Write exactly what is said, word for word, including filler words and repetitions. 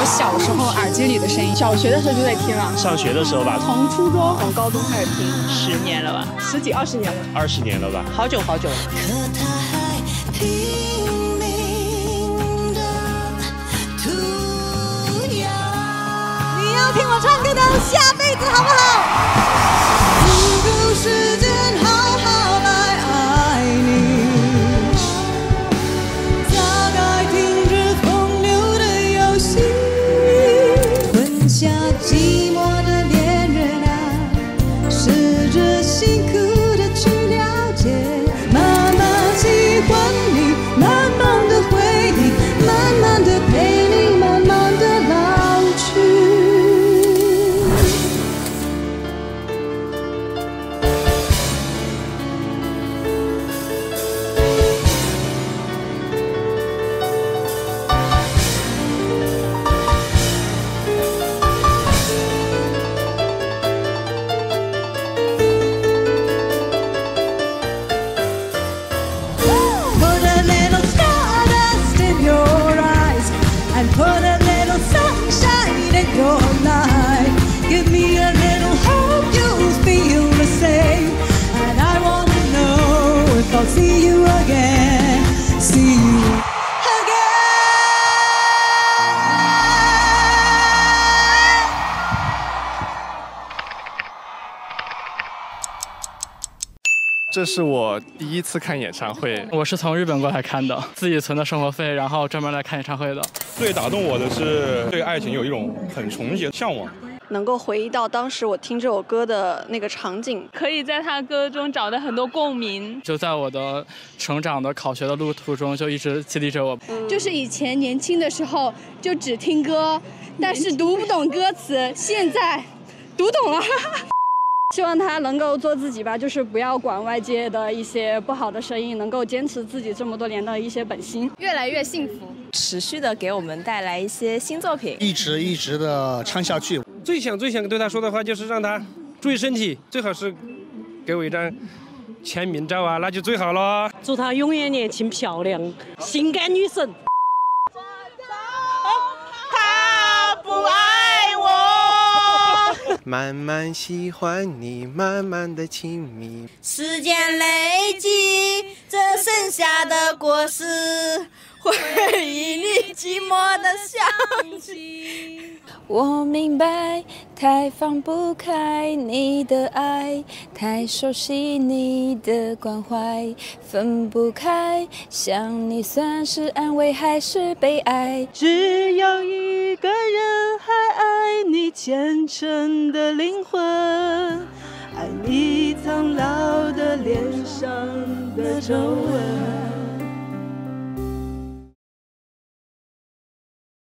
小时候耳机里的声音， 小学的时候就在听了， 上学的时候吧， 从初中从高中开始听， 十年了吧， 十几二十年了， 二十年了吧， 好久好久了。 可他还拼命的涂鸦。 你要听我唱歌的下辈子好不好？不够时间好好来爱你。下寂寞的恋人啊，试着辛苦的去了解，慢慢喜欢你，慢慢的回忆，慢慢的陪你，慢慢的老去。Put a little sunshine in your life. Give me a little hope you'll feel the same. And I wanna know if I'll see you again. See you again. 这是我第一次看演唱会， 我是从日本过来看的，自己存的生活费，然后专门来看演唱会的。 最打动我的是对爱情有一种很纯洁的向往， 能够回忆到当时我听这首歌的那个场景， 可以在他歌中找到很多共鸣。 就在我的成长的考学的路途中，就一直激励着我。 嗯、就是以前年轻的时候就只听歌，但是读不懂歌词，现在读懂了。希望他能够做自己吧，就是不要管外界的一些不好的声音，能够坚持自己这么多年的一些本心， 越来越幸福， 持续的给我们带来一些新作品， 一直一直的唱下去。 最想最想对他说的话就是让他注意身体，最好是给我一张签名照啊，那就最好了。 祝他永远年轻漂亮，性感女神。 他不爱我。慢慢喜欢你，慢慢的亲密。 时间累积，这剩下的果实，回忆里寂寞的香气。 我明白，太放不开你的爱，太熟悉你的关怀，分不开，想你算是安慰还是悲哀？ 只有一个人还爱你虔诚的灵魂，爱你苍老的脸上的皱纹。